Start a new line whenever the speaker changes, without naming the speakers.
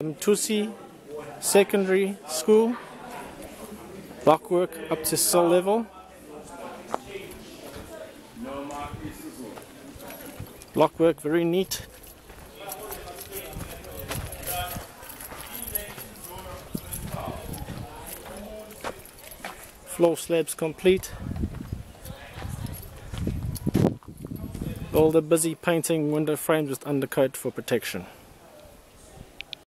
Mthusi Secondary School, Blockwork up to cell level. Blockwork very neat. Floor slabs complete. All the busy painting window frames with undercoat for protection.